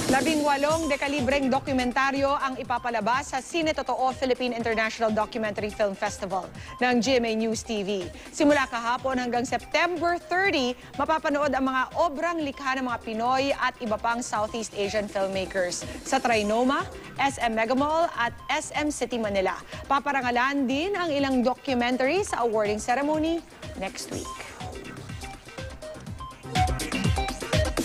18 dekalibreng dokumentaryo ang ipapalabas sa Sine Totoo Philippine International Documentary Film Festival ng GMA News TV. Simula kahapon hanggang September 30, mapapanood ang mga obrang likha ng mga Pinoy at iba pang Southeast Asian filmmakers sa Trinoma, SM Megamall at SM City Manila. Paparangalan din ang ilang documentary sa awarding ceremony next week.